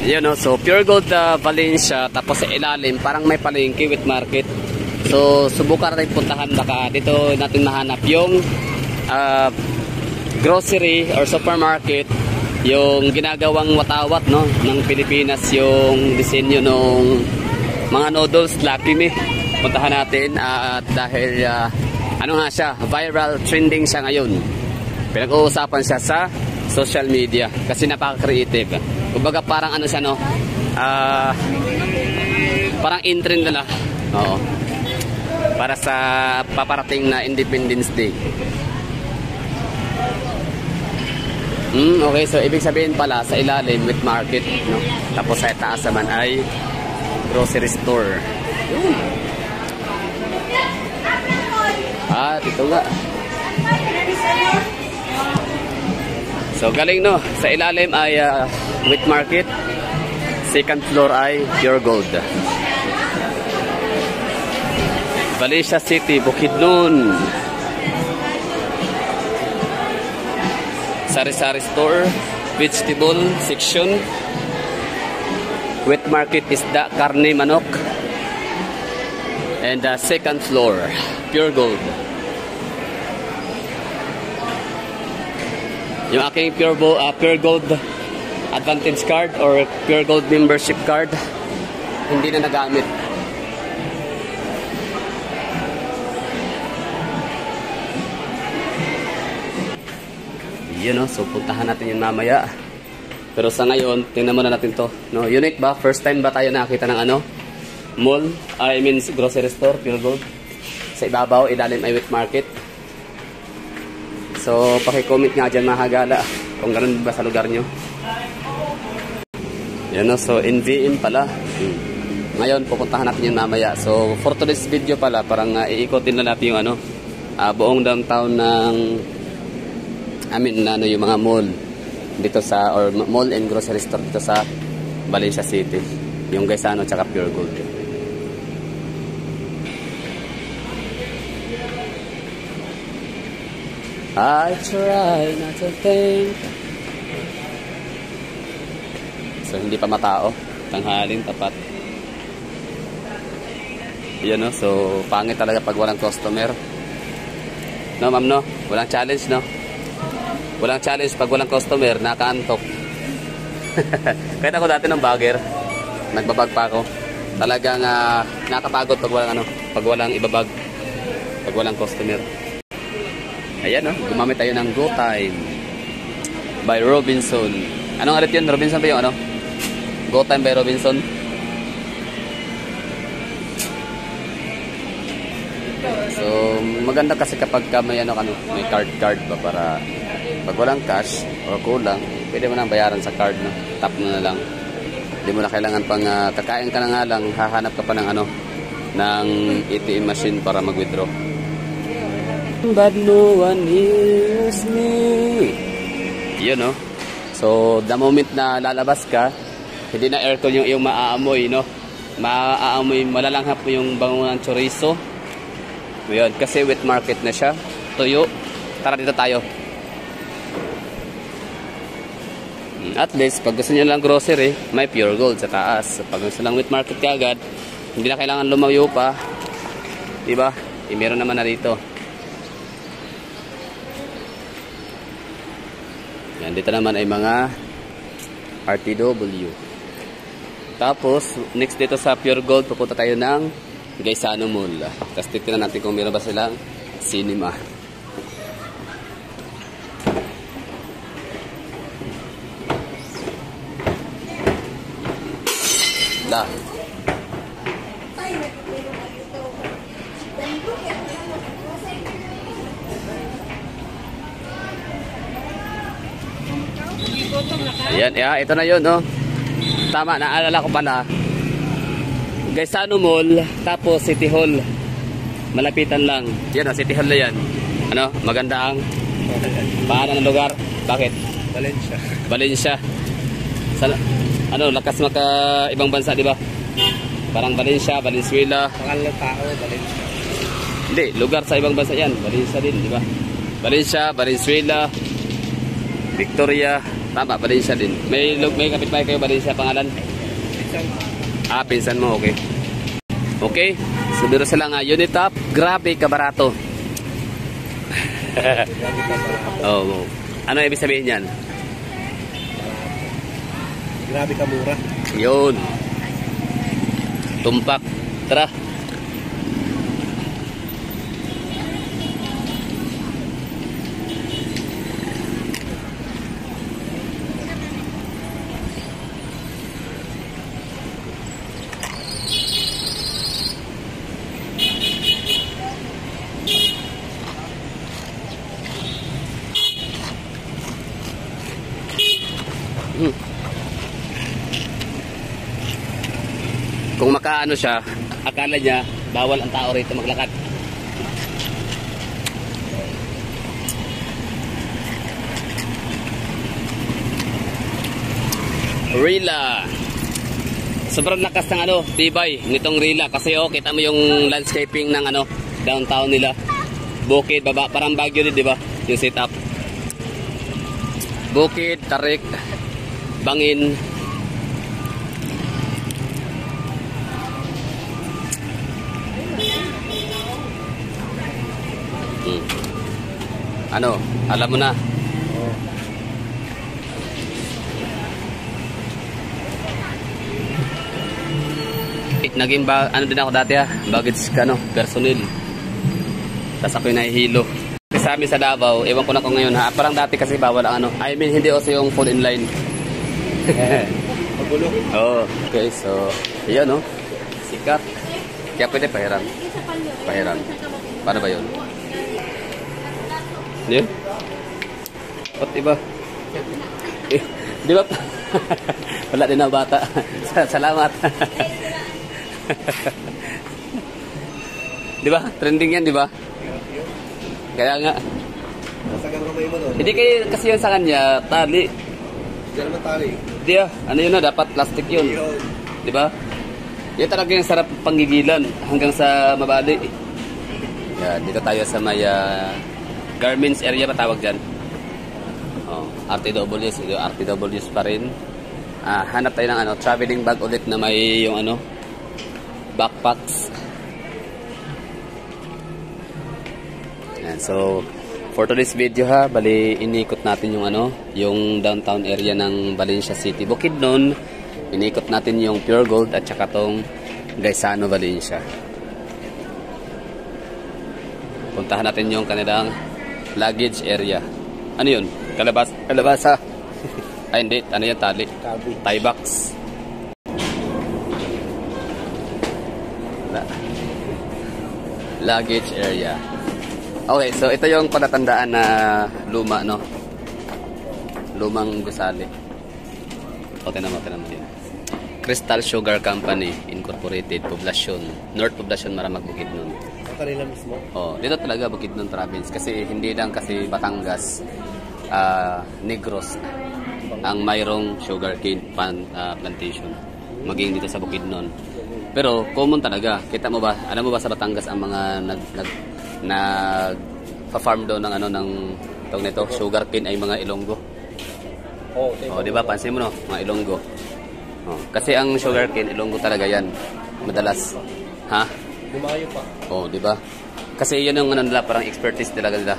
Yun no, so Pure Gold Valencia, tapos sa ilalim parang may palengke with market. So subukan natin puntahan, baka dito natin mahanap yung grocery or supermarket, yung ginagawang watawat no ng Pilipinas, yung disenyo ng mga noodles. Lucky me, puntahan natin at dahil ano nga siya, viral, trending siya ngayon. Pinag-uusapan siya sa social media kasi napaka-creative. Kumbaga parang ano siya no, parang in-trend na lang. Oo. Para sa paparating na Independence Day. Okay, so ibig sabihin pala sa ilalim with market, no? Tapos sa taas naman ay grocery store. Dito nga. So galing no, sa ilalim ay with market, second floor ay Pure Gold. Valencia City, Bukidnon. Sari-sari store, vegetable section, wet market, isda, karne, manok. And second floor, Pure Gold. Yung aking Pure Gold Advantage card or Pure Gold membership card, hindi na nagamit. Yun no, so puntahan natin yun mamaya. Pero sa ngayon, tingnan muna natin to. No, unique ba? First time ba tayo nakakita ng ano? Mall, I mean grocery store, Pure Gold. Sa ibabaw, ilalim ay wet market. So, paki-comment nga dyan mga hagala kung ganun ba sa lugar nyo. Yan no, so NVM pala. Ngayon, pupuntahan natin yun mamaya. So, for today's video pala, parang iikotin na natin yung ano, buong downtown ng yung mga mall dito sa, or mall and grocery store dito sa Valencia City, yung Gaisano tsaka Pure Gold. I try not to think. So hindi pa matao, tanghaling tapat. Yan no, so pangit talaga pag walang customer. No ma'am no, walang challenge no. Walang challenge pag walang customer, nakaantok. Kahit ako dati ng bagger, nagbabag pa ako. Talagang nakapagod pag walang pag walang ibabag, pag walang customer. Ayan no, gumamit tayo ng Go Time by Robinson. Anong alit yun? Robinson ba yung ano? Go Time by Robinson. So maganda kasi kapag may may card ba, para pag walang cash o kulang, pwede mo nang bayaran sa card, no? Tap mo na lang. Hindi mo na kailangan pang kakain ka na nga lang, hahanap ka pa ng ng ATM machine para mag-withdraw. But no one hears me. Yun, no? So, the moment na lalabas ka, hindi na aircon yung iyong maaamoy, no? Maaamoy, malalanghap mo yung bango ng chorizo. Yun, kasi wet market na siya. Tuyo. Tara dito tayo. At least, pag gusto nyo lang grocery, may Pure Gold sa taas. Pag gusto lang wet market ka agad, hindi na kailangan lumayo pa. Diba? Meron naman na dito. Yan, dito naman ay mga RTW. Tapos, next dito sa Pure Gold, pupunta tayo ng Gaisano Mall. Tapos tignan natin kung meron ba silang cinema. Da. Ayan, ito na yun, no? Tama, naalala ko pala. Gaisano Mall, tapos City Hall. Malapitan lang. Yan, City Hall na yan. Ano, maganda ang paano ng lugar? Bakit? Valencia. Valencia. Lakas maka ibang bansa, di ba? Parang Valencia, Valenzuela. Pangalan tao, Valencia. Hindi, lugar sa ibang bansa yan. Valencia din, di ba? Valencia, Valenzuela, Victoria, Tama, Valencia din. May kapitbahay kayo, Valencia pangalan? Pinsan. Pinsan mo, okay. Okay, so dito sila nga, unit top, grabe kabarato. Oh. Ano ibig sabihin yan? Grabe ka mura. Yun. Tumpak. Tara. Kung makaano siya, akala niya bawal ang tao rito maglakad. Rila. Sobrang lakas ng tibay nitong Rila kasi kita mo yung landscaping ng downtown nila. Bukid, baba, parang Baguio din, di ba? Yung setup. Bukid, tarik, bangin. Alam mo na. Naging din ako dati baggage personnel. Tapos ako'y nahihilo. Sa amin sa Davao, ewan ko na kung ngayon parang dati kasi bawal ang I mean, hindi also yung full inline. Magulo. Oh, okay, so, yan sikat. Kaya pwede pahiram. Pahiram. Paano ba yun? Yun? Ba't iba? Di ba? Wala din na bata. Salamat. Di ba? Trending yan, di ba? Kaya nga. Nasagang kamay mo doon. Hindi kasi yun sa kanya, tali. Diyan naman tali. Hindi yun dapat plastic yun. Di ba? Yan talaga yung sarap panggigilan hanggang sa mabali. Yan, dito tayo sa may garments area ba tawag dyan? RTWs, RTWs pa rin. Hanap tayo ng traveling bag ulit na may yung backpacks. Yan, so for today's video bali inikot natin yung yung downtown area ng Valencia City. Bukidnon, inikot natin yung Pure Gold at saka tong Gaisano Valencia. Puntahan natin yung kanilang luggage area. Ano yun? Kalabasa. Ay hindi, yan tali? Tie box. Luggage area. Okay, so ito yung palatandaan na luma, lumang gusali. O, tinama din. Crystal Sugar Company Incorporated, Poblacion, North Poblacion, Maramag, Bukidnon. Sa kanila mismo? Dito talaga Bukidnon province kasi hindi lang kasi Batangas, Negros ang mayroong sugarcane plantation maging dito sa Bukidnon. Pero common talaga. Kita mo ba? Alam mo ba sa Batangas ang mga nag-farm daw ng ng tawag nito, sugarcane ay mga Ilonggo. Di ba? Pansin mo mga Ilonggo. Kasi ang sugarcane Ilonggo talaga 'yan. Madalas. Lumayo pa. Di ba? Kasi 'yun ang nila parang expertise talaga nila.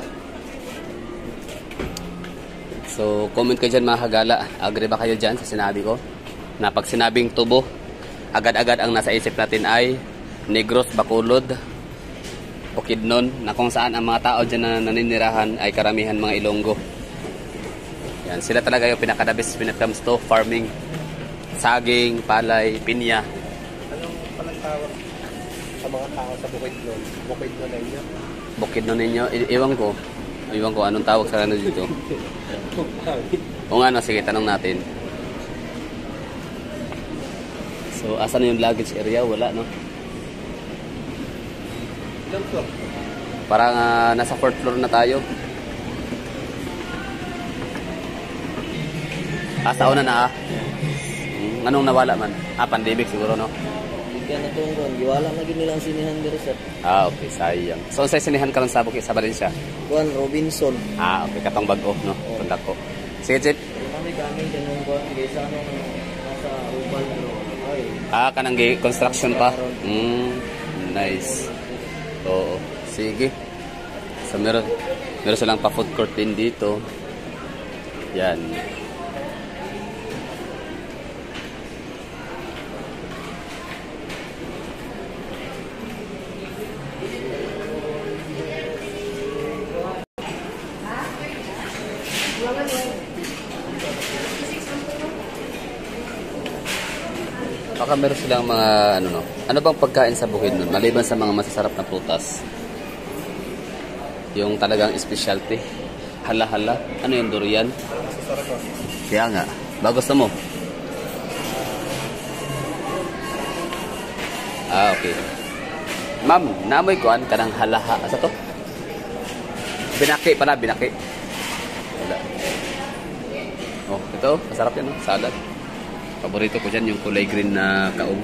So, comment kayo dyan mga kagala. Agree ba kayo dyan sa sinabi ko? Na pag sinabing tubo, agad-agad ang nasa isip natin ay Negros, Bacolod, Bukidnon, na kung saan ang mga tao dyan na naninirahan ay karamihan mga Ilonggo. Yan, sila talaga yung pinakadabis when it comes to farming. Saging, palay, pinya. Anong palang tawag sa mga tao sa Bukidnon? Bukidnon na inyo? Bukidnon ninyo? Iwan ko anong tawag sa dito. O nga sige, tanong natin. So, asan yung luggage area? Wala, Ilang floor? Parang nasa 4th floor na tayo. Sa una na Anong nawala man? Pandemic siguro, Kaya natunggon, giwala na gid nilang sinihan diri sir. Okay, sayang. So, sa sinihan ka lang sa Bukid sa Valencia? Juan Robinson. Okay, katong bag-o, Tanda ko. Sige, Chip. namin tinungkuhan kaysa nasa upal pero ay. Kanang construction pa. Nice. Oo. Sige. So meron silang pa food court din dito. Yan. Baka meron silang mga ano bang pagkain sa bukid nun maliban sa mga masasarap na prutas. Yung talagang specialty. Hala-hala. Ano yung durian? Masasarap ko. Kaya nga. Ba gusto mo? Okay. Ma'am, naamoy ko kanang halaha. Asa to? Binaki pala, binaki. Wala. Oh, ito. Masarap yan, no? Salad. Paborito ko dyan yung kulay green na kaong.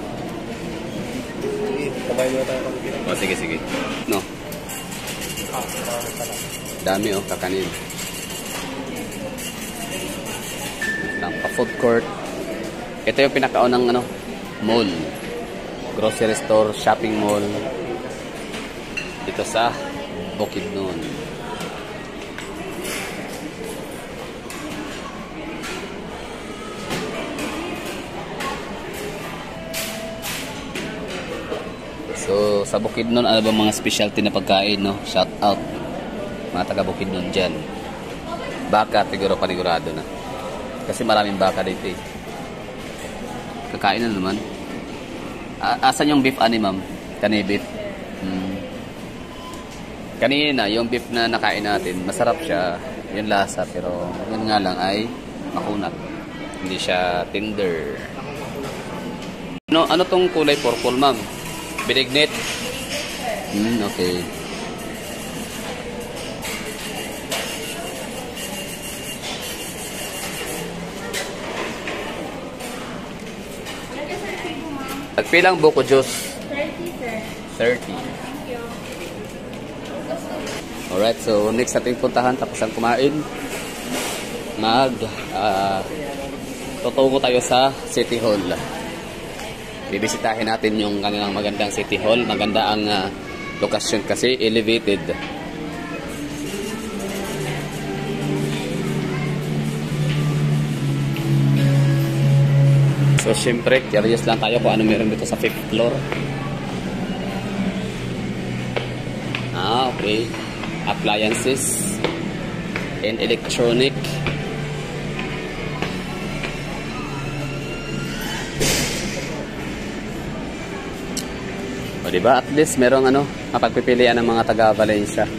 Kumain mo tayo pag-ibig. Oh, sige, sige. No. Dami kakanin. Lang pa food court. Ito yung pinakaunang mall. Grocery store, shopping mall. Dito sa Bukidnon. So, sa Bukidnon, ano ba mga specialty na pagkain, no? Shout out. Mga taga Bukidnon dyan. Baka, siguro panigurado na. Kasi maraming baka dito eh. Kakain na naman. Asan yung beef ma'am? Kani beef. Kanina, yung beef na nakain natin, masarap siya. Yung lasa, pero yun nga lang ay makunat. Hindi siya tender. Ano tong kulay purple, ma'am? Binignit. Okay. Nagpilang buko juice? 30, sir. 30. Alright, so next natin puntahan tapos ang kumain. Tutungo tayo sa City Hall. Bibisitahin natin yung kanilang magandang City Hall. Maganda ang lokasyon kasi elevated. So syempre, curious lang tayo kung ano meron dito sa 5th floor. Okay. Appliances and electronic. O diba? At least merong mapagpipilian ng mga taga Valencia.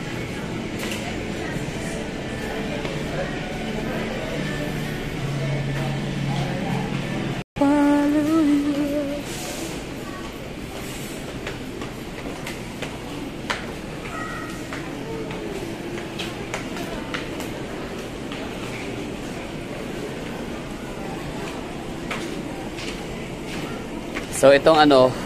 So itong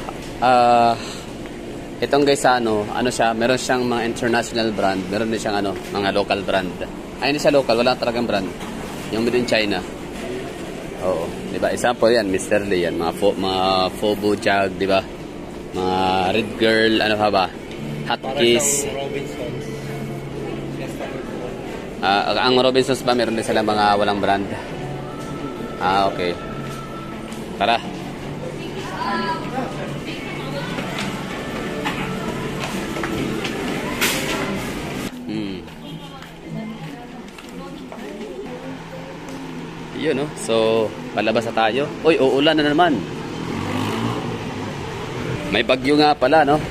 itong guys siya, meron siyang mga international brand, meron din siyang mga local brand. Ay hindi siya local, wala talagang brand. Yung made in China. Oo, 'di ba? Example 'yan, Mr. Lee yan, mga Fobo jug, 'di ba? Mga Red Girl, ano pa ba? Hotkeys. Ang Robinsons ba meron din sila mga walang brand? Okay. Tara. Yun, no? So, palabas na tayo. Uy, uulan na naman. May bagyo nga pala, no?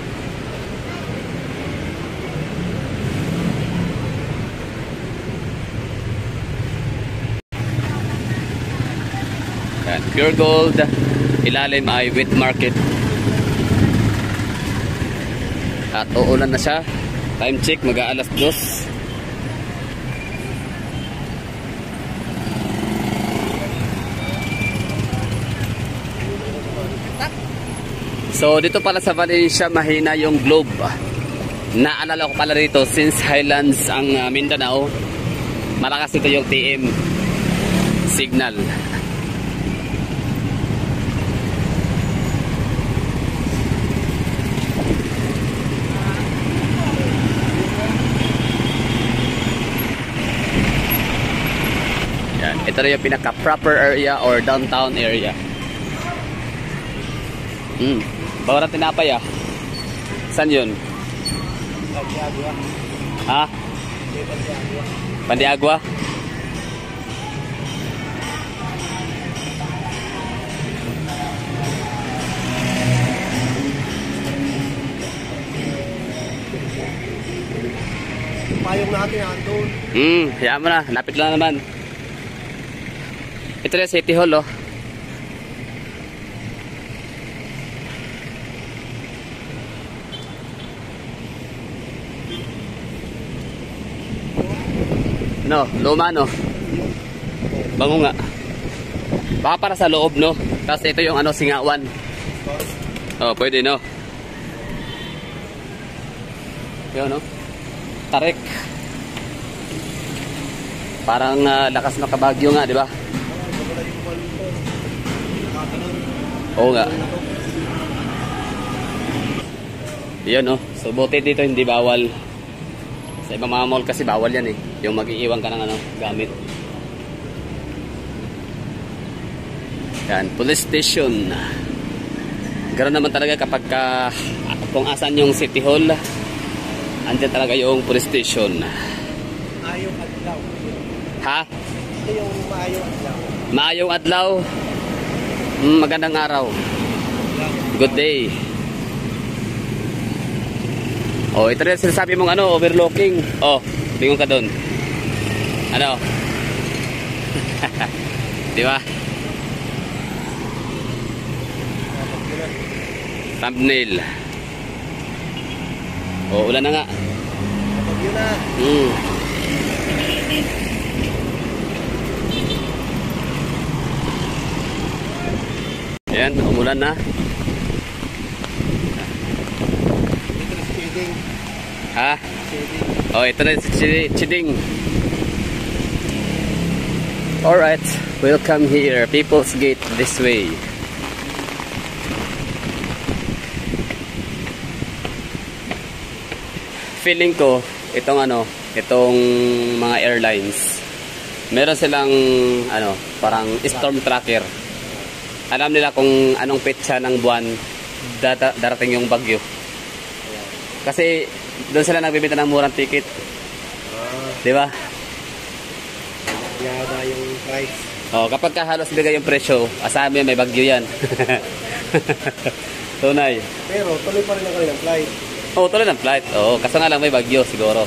Yan, pure gold. Ilalim ay wheat market. At uulan na siya. Time check, mag-aalas 2. So dito pala sa Valencia mahina yung globe. Naalala ko pala dito since Highlands ang Mindanao, malakas ito yung TM. signal. Yan. Ito na yung pinaka-proper area or downtown area. Bawang tinapay ah. Saan yun? Ha? Pandiagua? Payong natin andun. Hayaan mo na. Lapit lang naman. Ito na City Hall oh. No, luma no. Bango nga. Baka para sa loob no. Tapos ito yung ano singawan. Oh, pwede no. Yun no. Tarik. Parang lakas na kabagyo nga, di ba? Oo nga. Yun no. So buti dito hindi bawal. Sa ibang mga mall kasi bawal yan eh. Yung mag-iiwan ka ng ano, gamit. Yan, police station. Ganoon naman talaga kapag kung asan yung City Hall, andyan talaga yung police station. Maayong adlaw. Ha? Ito yung maayong adlaw. Maayong adlaw. Magandang araw. Good day. Oh, ito rin sinasabi mong ano, overlooking. Oh, lingon ka doon. Ano? Di ba? Thumbnail. Oh, ulan na nga. Bagyo na. Ayan, umulan na. Ha? Oh, ito na si Chiding. Alright, welcome here. People's Gate this way. Feeling ko, itong mga airlines, meron silang, parang storm tracker. Alam nila kung anong petsa ng buwan darating yung bagyo. Kasi, doon sila nagbibenta ng murang ticket. Di ba? Yada yung price. Oh, kapag halos bigay yung presyo, asabi may bagyo yan. Tunay. Pero tuloy pa rin ang kanilang flight. Oo, tuloy ng flight. Oo, kaso nga lang may bagyo siguro.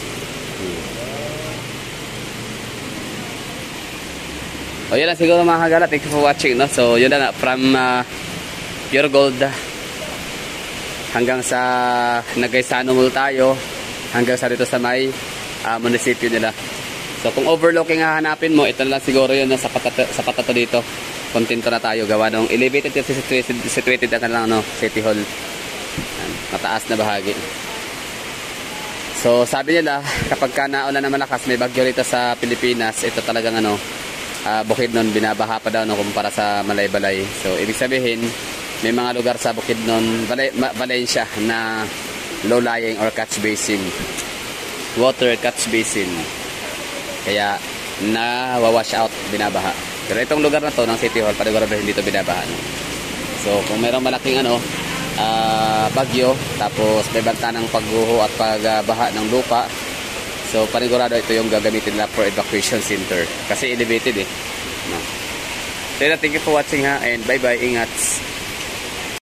O yun lang siguro mga kagala. Thank you for watching. No? So yun na nga, from Pure Gold hanggang sa Nagaysano Mall tayo, hanggang sa dito sa may munisipyo nila. So kung overlooking hahanapin mo, ito lang siguro yun sa patato dito. Kontento na tayo gawa nung elevated situated ang City Hall. Mataas na bahagi. So sabi nila kapag naulan na malakas, may bagyo rito sa Pilipinas, ito talagang Bukidnon binabaha pa daw kumpara sa Malaybalay. So ibig sabihin may mga lugar sa Bukidnon, Valencia na low lying or catch basin, water catch basin, kaya nawawash out, binabaha. Pero itong lugar na to ng City Hall, panigurado hindi to binabaha. So kung mayroong malaking bagyo, tapos may banta ng pagguho at pagbaha ng lupa, so panigurado ito yung gagamitin nila for evacuation center kasi elevated eh. No. So thank you for watching ha, and bye bye, ingat.